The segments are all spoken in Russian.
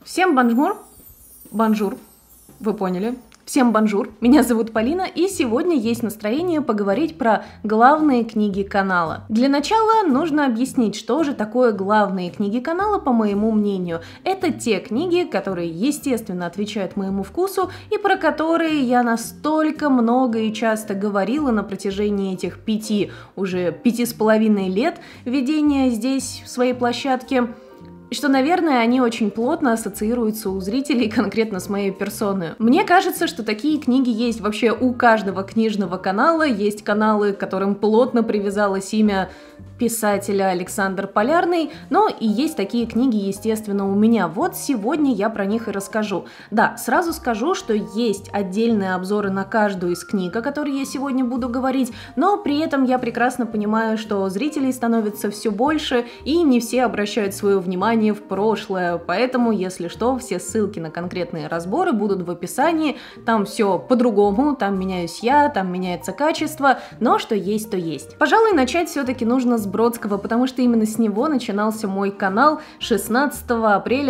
Всем бонжур, бонжур, вы поняли. Всем бонжур, меня зовут Полина, и сегодня есть настроение поговорить про главные книги канала. Для начала нужно объяснить, что же такое главные книги канала, по моему мнению. Это те книги, которые, естественно, отвечают моему вкусу, и про которые я настолько много и часто говорила на протяжении этих уже 5,5 лет ведения здесь, в своей площадке, что, наверное, они очень плотно ассоциируются у зрителей конкретно с моей персоной. Мне кажется, что такие книги есть вообще у каждого книжного канала. Есть каналы, к которым плотно привязалось имя писателя Александр Полярный, но и есть такие книги, естественно, у меня. Вот сегодня я про них и расскажу. Да, сразу скажу, что есть отдельные обзоры на каждую из книг, о которой я сегодня буду говорить, но при этом я прекрасно понимаю, что зрителей становится все больше, и не все обращают свое внимание в прошлое, поэтому, если что, все ссылки на конкретные разборы будут в описании, там все по-другому, там меняюсь я, там меняется качество, но что есть, то есть. Пожалуй, начать все-таки нужно с Бродского, потому что именно с него начинался мой канал 16 апреля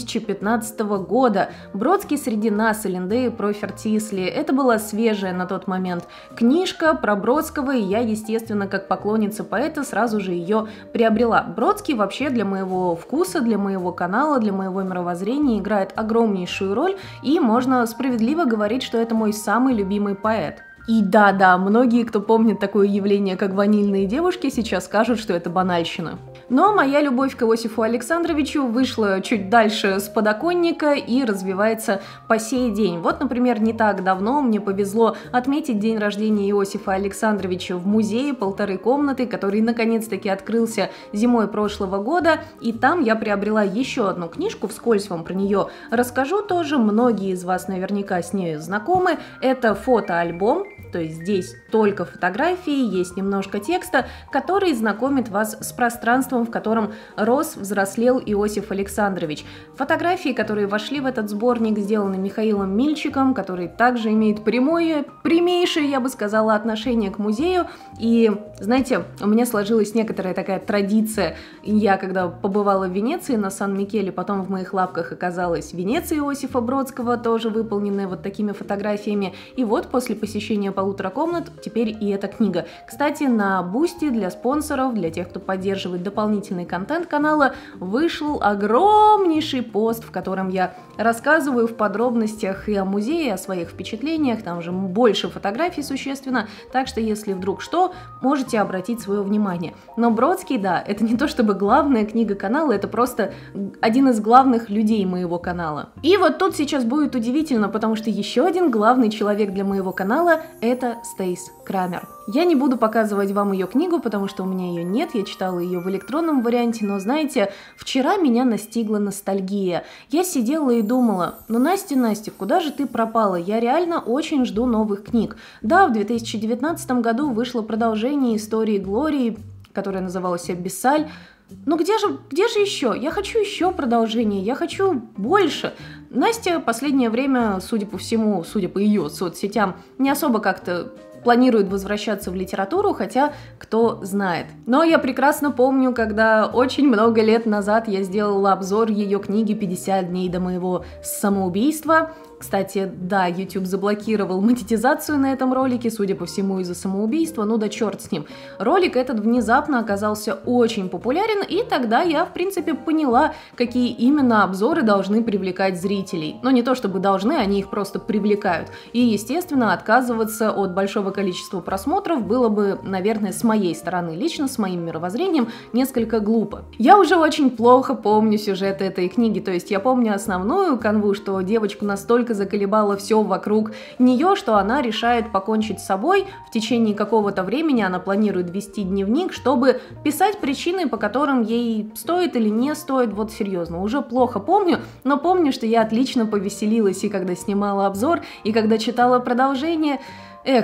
2015 года. Бродский среди нас, Линдей про Фертисли. Это была свежая на тот момент книжка про Бродского, и я, естественно, как поклонница поэта, сразу же ее приобрела. Бродский вообще для моего вкуса, для моего канала, для моего мировоззрения играет огромнейшую роль, и можно справедливо говорить, что это мой самый любимый поэт. И да-да, многие, кто помнит такое явление, как ванильные девушки, сейчас скажут, что это банальщина. Но моя любовь к Иосифу Александровичу вышла чуть дальше с подоконника и развивается по сей день. Вот, например, не так давно мне повезло отметить день рождения Иосифа Александровича в музее «Полторы комнаты», который наконец-таки открылся зимой прошлого года, и там я приобрела еще одну книжку, вскользь вам про нее расскажу тоже, многие из вас наверняка с ней знакомы. Это фотоальбом. То есть здесь только фотографии, есть немножко текста, который знакомит вас с пространством, в котором рос, взрослел Иосиф Александрович. Фотографии, которые вошли в этот сборник, сделаны Михаилом Мильчиком, который также имеет прямейшее, я бы сказала, отношение к музею. И, знаете, у меня сложилась некоторая такая традиция. Я, когда побывала в Венеции на Сан-Микеле, потом в моих лапках оказалась Венеция Иосифа Бродского, тоже выполненная вот такими фотографиями. И вот после посещения «Полутора комнат» теперь и эта книга. Кстати, на Бусти для спонсоров, для тех, кто поддерживает дополнительный контент канала, вышел огромнейший пост, в котором я рассказываю в подробностях и о музее, и о своих впечатлениях, там же больше фотографий существенно, так что если вдруг что, можете обратить свое внимание. Но Бродский, да, это не то чтобы главная книга канала, это просто один из главных людей моего канала. И вот тут сейчас будет удивительно, потому что еще один главный человек для моего канала — это Стейс Крамер. Я не буду показывать вам ее книгу, потому что у меня ее нет, я читала ее в электронном варианте, но знаете, вчера меня настигла ностальгия. Я сидела и думала, ну Настя, куда же ты пропала? Я реально очень жду новых книг. Да, в 2019 году вышло продолжение истории Глории, которая называлась «Абиссаль». Но где же еще? Я хочу еще продолжение, я хочу больше. Настя последнее время, судя по всему, судя по ее соцсетям, не особо как-то планирует возвращаться в литературу, хотя кто знает. Но я прекрасно помню, когда очень много лет назад я сделала обзор ее книги «50 дней до моего самоубийства». Кстати, да, YouTube заблокировал монетизацию на этом ролике, судя по всему, из-за самоубийства, ну да черт с ним. Ролик этот внезапно оказался очень популярен, и тогда я, в принципе, поняла, какие именно обзоры должны привлекать зрителей. Но не то чтобы должны, они их просто привлекают. И, естественно, отказываться от большого количества просмотров было бы, наверное, с моей стороны, лично с моим мировоззрением, несколько глупо. Я уже очень плохо помню сюжет этой книги, то есть я помню основную канву, что девочку настолько заколебало все вокруг нее, что она решает покончить с собой. В течение какого-то времени она планирует вести дневник, чтобы писать причины, по которым ей стоит или не стоит. Вот серьезно, уже плохо помню, но помню, что я отлично повеселилась и когда снимала обзор, и когда читала продолжение. Эх,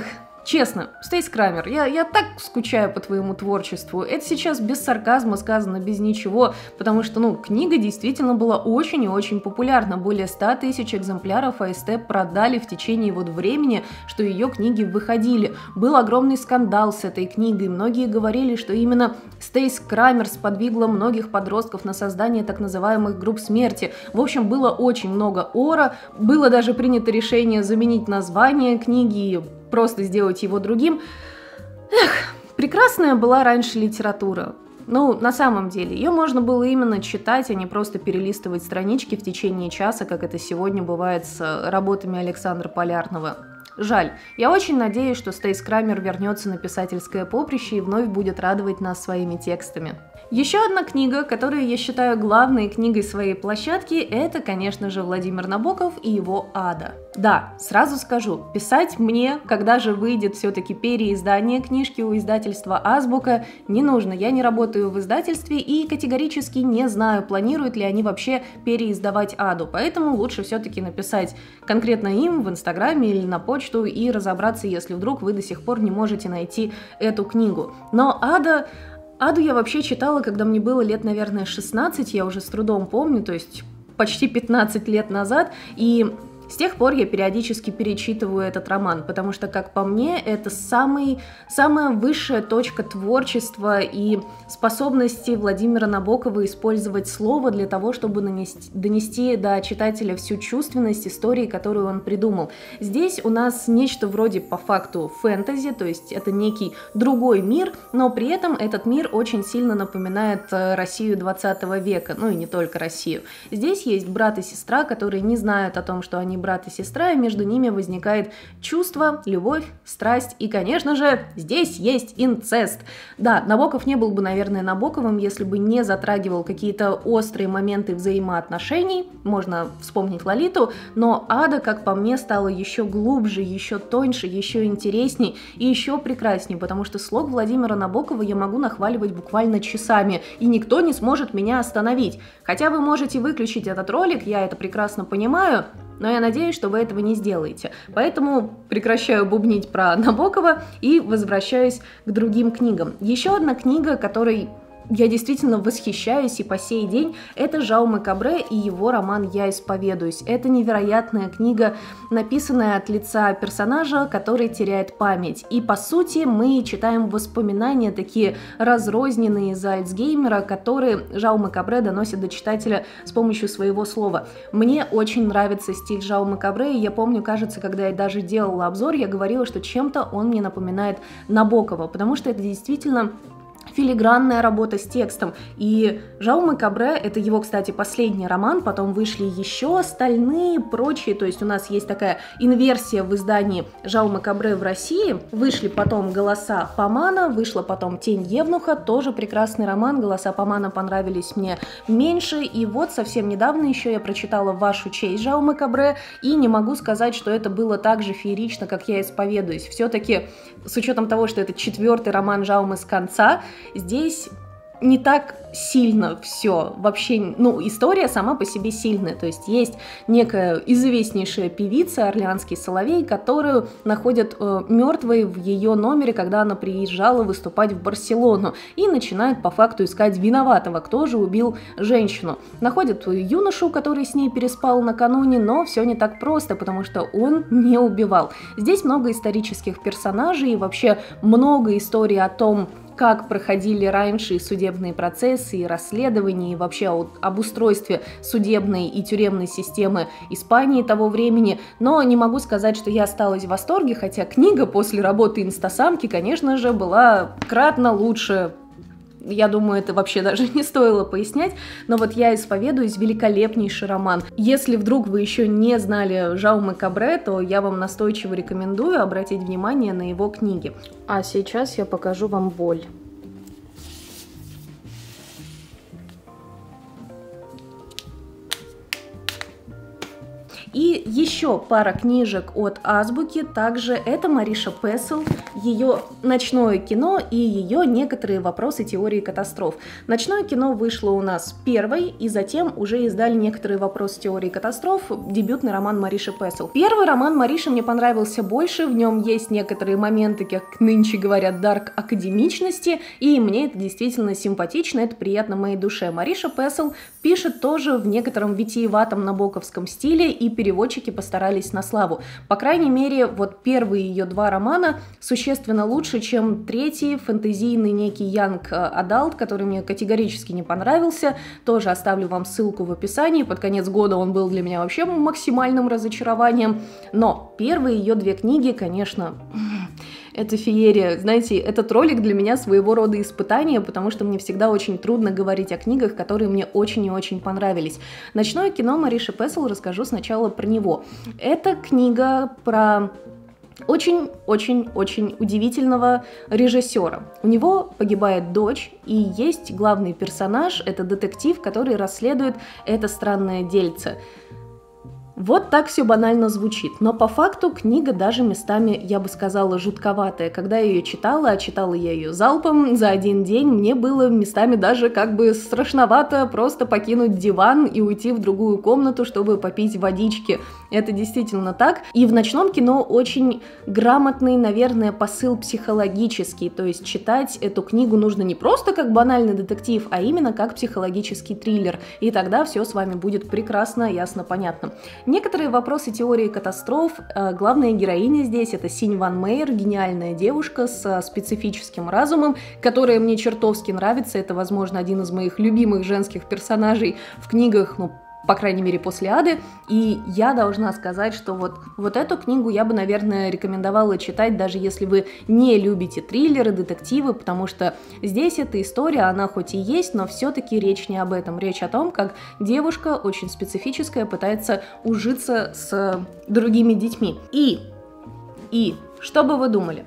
Честно, Стейс Крамер, я так скучаю по твоему творчеству. Это сейчас без сарказма сказано, без ничего, потому что, ну, книга действительно была очень и очень популярна. Более 100 тысяч экземпляров АСТ продали в течение вот времени, что ее книги выходили. Был огромный скандал с этой книгой. Многие говорили, что именно Стейс Крамер сподвигла многих подростков на создание так называемых групп смерти. В общем, было очень много ора. Было даже принято решение заменить название книги и просто сделать его другим. Эх, прекрасная была раньше литература. Ну, на самом деле, ее можно было именно читать, а не просто перелистывать странички в течение часа, как это сегодня бывает с работами Александра Полярного. Жаль. Я очень надеюсь, что Стейс Крамер вернется на писательское поприще и вновь будет радовать нас своими текстами. Еще одна книга, которую я считаю главной книгой своей площадки, это, конечно же, Владимир Набоков и его «Ада». Да, сразу скажу, писать мне, когда же выйдет все-таки переиздание книжки у издательства «Азбука», не нужно. Я не работаю в издательстве и категорически не знаю, планируют ли они вообще переиздавать «Аду», поэтому лучше все-таки написать конкретно им в Инстаграме или на почту и разобраться, если вдруг вы до сих пор не можете найти эту книгу. Но Аду я вообще читала, когда мне было лет, наверное, 16, я уже с трудом помню, то есть почти 15 лет назад, и с тех пор я периодически перечитываю этот роман, потому что, как по мне, это самая высшая точка творчества и способности Владимира Набокова использовать слово для того, чтобы донести до читателя всю чувственность истории, которую он придумал. Здесь у нас нечто вроде, по факту, фэнтези, то есть это некий другой мир, но при этом этот мир очень сильно напоминает Россию 20 века, ну и не только Россию. Здесь есть брат и сестра, которые не знают о том, что они брат и сестра, и между ними возникает чувство, любовь, страсть, и, конечно же, здесь есть инцест. Да, Набоков не был бы, наверное, Набоковым, если бы не затрагивал какие-то острые моменты взаимоотношений, можно вспомнить Лолиту, но Ада, как по мне, стала еще глубже, еще тоньше, еще интересней и еще прекраснее, потому что слог Владимира Набокова я могу нахваливать буквально часами, и никто не сможет меня остановить. Хотя вы можете выключить этот ролик, я это прекрасно понимаю, но я надеюсь, что вы этого не сделаете. Поэтому прекращаю бубнить про Набокова и возвращаюсь к другим книгам. Еще одна книга, которой я действительно восхищаюсь и по сей день, это Жауме Кабре и его роман «Я исповедуюсь». Это невероятная книга, написанная от лица персонажа, который теряет память. И по сути мы читаем воспоминания, такие разрозненные из-за Альцгеймера, которые Жауме Кабре доносит до читателя с помощью своего слова. Мне очень нравится стиль Жауме Кабре, и я помню, кажется, когда я даже делала обзор, я говорила, что чем-то он мне напоминает Набокова, потому что это действительно филигранная работа с текстом. И Жауме Кабре, это его, кстати, последний роман, потом вышли еще остальные, прочие, то есть у нас есть такая инверсия в издании Жауме Кабре в России, вышли потом «Голоса Помана», вышла потом «Тень Евнуха», тоже прекрасный роман, «Голоса Помана» понравились мне меньше, и вот совсем недавно еще я прочитала «Вашу честь» Жауме Кабре, и не могу сказать, что это было так же феерично, как «Я исповедуюсь». Все-таки, с учетом того, что это 4-й роман Жауме с конца, здесь не так сильно все вообще, ну, история сама по себе сильная, то есть некая известнейшая певица, Орлеанский соловей, которую находят мертвой в ее номере, когда она приезжала выступать в Барселону, и начинают по факту искать виноватого, кто же убил женщину. Находят юношу, который с ней переспал накануне, но все не так просто, потому что он не убивал. Здесь много исторических персонажей и вообще много историй о том, как проходили раньше судебные процессы и расследования, и вообще об устройстве судебной и тюремной системы Испании того времени. Но не могу сказать, что я осталась в восторге, хотя книга после работы инстасамки, конечно же, была кратно лучше. Я думаю, это вообще даже не стоило пояснять, но вот «Я исповедуюсь» — великолепнейший роман. Если вдруг вы еще не знали Жауме Кабре, то я вам настойчиво рекомендую обратить внимание на его книги. А сейчас я покажу вам «Боль». И еще пара книжек от Азбуки, также это Мариша Песл, ее «Ночное кино» и ее «Некоторые вопросы теории катастроф». «Ночное кино» вышло у нас первой, и затем уже издали «Некоторые вопросы теории катастроф», дебютный роман Мариши Песл. Первый роман Мариши мне понравился больше, в нем есть некоторые моменты, как нынче говорят, дарк академичности, и мне это действительно симпатично, это приятно моей душе. Мариша Песл пишет тоже в некотором витиеватом набоковском стиле, и переводчики постарались на славу. По крайней мере, вот первые ее два романа существенно лучше, чем третий, фэнтезийный некий Young Adult, который мне категорически не понравился. Тоже оставлю вам ссылку в описании. Под конец года он был для меня вообще максимальным разочарованием. Но первые ее две книги, конечно... Это феерия. Знаете, этот ролик для меня своего рода испытание, потому что мне всегда очень трудно говорить о книгах, которые мне очень и очень понравились. «Ночное кино» Мариши Песл, расскажу сначала про него. Это книга про очень-очень-очень удивительного режиссера. У него погибает дочь, и есть главный персонаж, это детектив, который расследует это странное дельце. Вот так все банально звучит, но по факту книга даже местами, я бы сказала, жутковатая. Когда я ее читала, а читала я ее залпом за один день, мне было местами даже как бы страшновато просто покинуть диван и уйти в другую комнату, чтобы попить водички. Это действительно так. И в «Ночном кино» очень грамотный, наверное, посыл психологический, то есть читать эту книгу нужно не просто как банальный детектив, а именно как психологический триллер, и тогда все с вами будет прекрасно, ясно, понятно. Некоторые вопросы теории катастроф. Главная героиня здесь — это Синь Ван Мейер, гениальная девушка с специфическим разумом, которая мне чертовски нравится. Это, возможно, один из моих любимых женских персонажей в книгах, ну, по крайней мере, после «Ады». И я должна сказать, что вот эту книгу я бы, наверное, рекомендовала читать, даже если вы не любите триллеры, детективы, потому что здесь эта история, она хоть и есть, но все-таки речь не об этом. Речь о том, как девушка, очень специфическая, пытается ужиться с другими детьми. И что бы вы думали?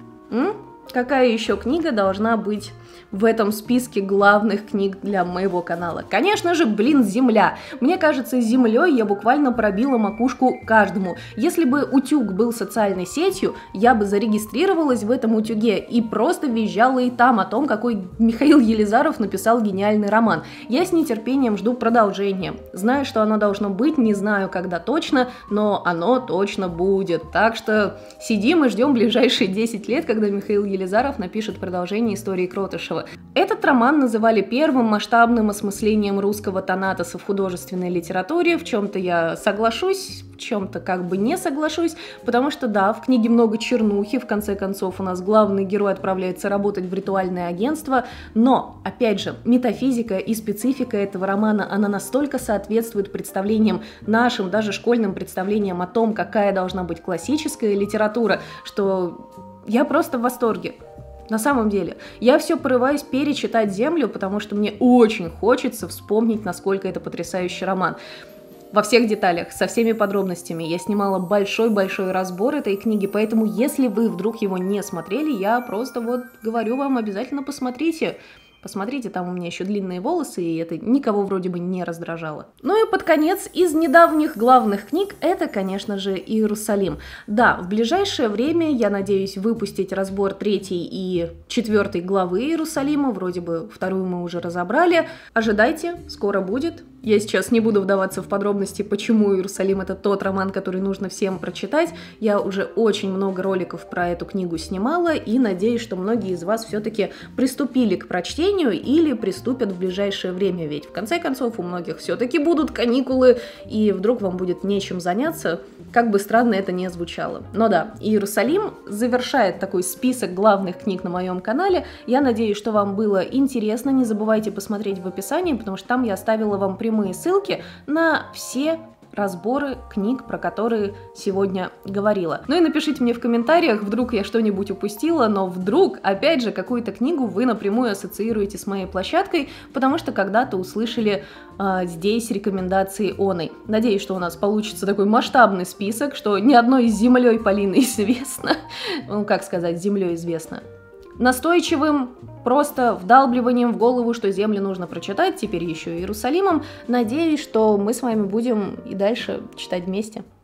Какая еще книга должна быть в этом списке главных книг для моего канала? Конечно же, «Земля». Мне кажется, землей я буквально пробила макушку каждому. Если бы утюг был социальной сетью, я бы зарегистрировалась в этом утюге и просто визжала и там о том, какой Михаил Елизаров написал гениальный роман. Я с нетерпением жду продолжения. Знаю, что оно должно быть, не знаю, когда точно, но оно точно будет. Так что сидим и ждем ближайшие 10 лет, когда Михаил Елизаров напишет продолжение истории Кротышева. Этот роман называли первым масштабным осмыслением русского танатоса в художественной литературе. В чем-то я соглашусь, в чем-то как бы не соглашусь, потому что да, в книге много чернухи, в конце концов у нас главный герой отправляется работать в ритуальное агентство, но, опять же, метафизика и специфика этого романа, она настолько соответствует представлениям нашим, даже школьным представлениям о том, какая должна быть классическая литература, что я просто в восторге. На самом деле, я все порываюсь перечитать «Землю», потому что мне очень хочется вспомнить, насколько это потрясающий роман. Во всех деталях, со всеми подробностями. Я снимала большой-большой разбор этой книги, поэтому если вы вдруг его не смотрели, я просто вот говорю вам, обязательно посмотрите. Посмотрите, там у меня еще длинные волосы, и это никого вроде бы не раздражало. Ну и под конец, из недавних главных книг, это, конечно же, «Иерусалим». Да, в ближайшее время я надеюсь выпустить разбор 3-й и 4-й главы «Иерусалима». Вроде бы 2-ю мы уже разобрали. Ожидайте, скоро будет. Я сейчас не буду вдаваться в подробности, почему «Иерусалим» — это тот роман, который нужно всем прочитать. Я уже очень много роликов про эту книгу снимала, и надеюсь, что многие из вас все-таки приступили к прочтению или приступят в ближайшее время, ведь в конце концов у многих все-таки будут каникулы, и вдруг вам будет нечем заняться, как бы странно это ни звучало. Но да, «Иерусалим» завершает такой список главных книг на моем канале. Я надеюсь, что вам было интересно. Не забывайте посмотреть в описании, потому что там я оставила вам прямые ссылки на все разборы книг, про которые сегодня говорила. Ну и напишите мне в комментариях, вдруг я что-нибудь упустила, но вдруг, опять же, какую-то книгу вы напрямую ассоциируете с моей площадкой, потому что когда-то услышали здесь рекомендации оной. Надеюсь, что у нас получится такой масштабный список, что ни одной землей Полины известно. Ну, как сказать, землей известно. Настойчивым просто вдалбливанием в голову, что землю нужно прочитать, теперь еще и Иерусалимом. Надеюсь, что мы с вами будем и дальше читать вместе.